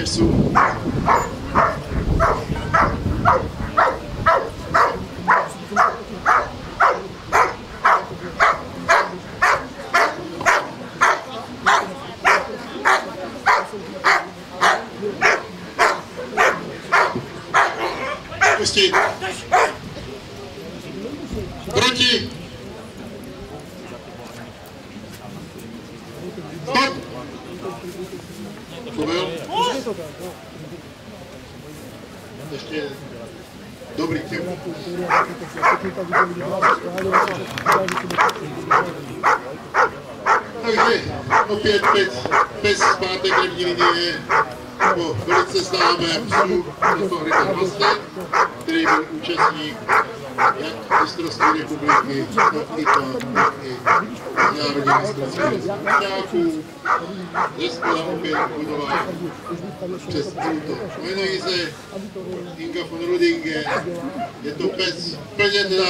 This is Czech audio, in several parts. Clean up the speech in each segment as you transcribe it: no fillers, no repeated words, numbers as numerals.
psů. Pustit. Proti. Stop. To byl? Ještě dobrý těm. Takže opět pes zpátek krevní linie po velice známém psu Hryta Vlastek, který byl účastník jak mistrovství republiky, tak i národní mistrovství žáků. Zestola opět budovala přes auto. Jmenují se Inga von Rudingen. Je to pes plně teda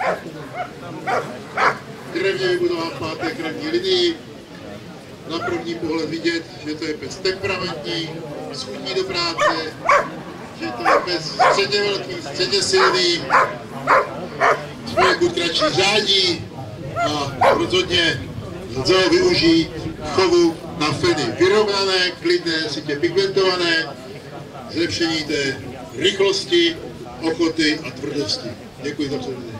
krevně vybudován v páté krevní linii. Na první pohled vidět, že to je pes temperamentní, schudní do práce, že to je pes středně velký, středně silný, poněkud kratší řádí a rozhodně lze ho využít chovu na feny vyrovnané, klidné, sitě pigmentované, zlepšení té rychlosti, ochoty a tvrdosti. Děkuji za pozornost.